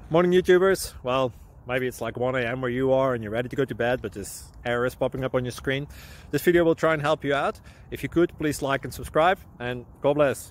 Morning YouTubers. Well, maybe it's like 1 a.m. where you are and you're ready to go to bed, but this error is popping up on your screen. This video will try and help you out. If you could, please like and subscribe, and God bless.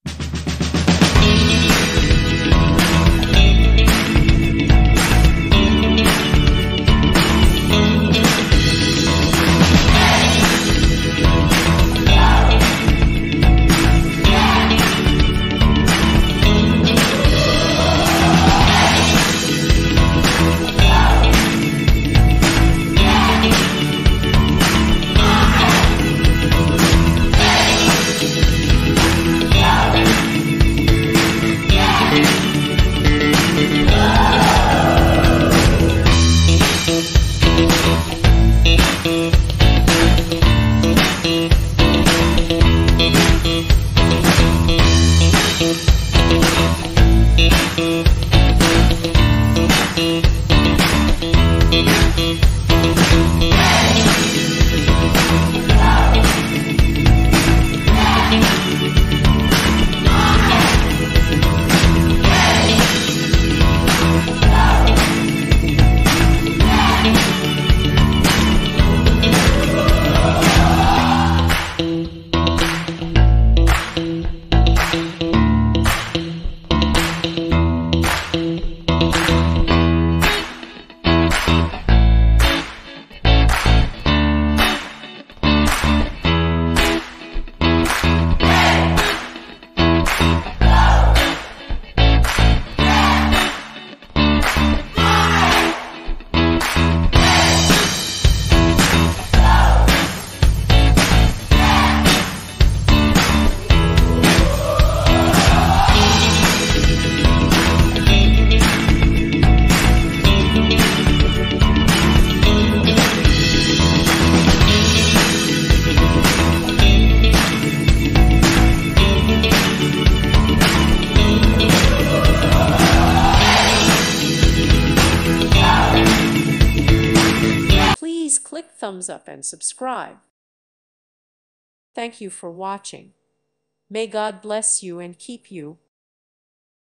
Please click thumbs up and subscribe. Thank you for watching. May God bless you and keep you.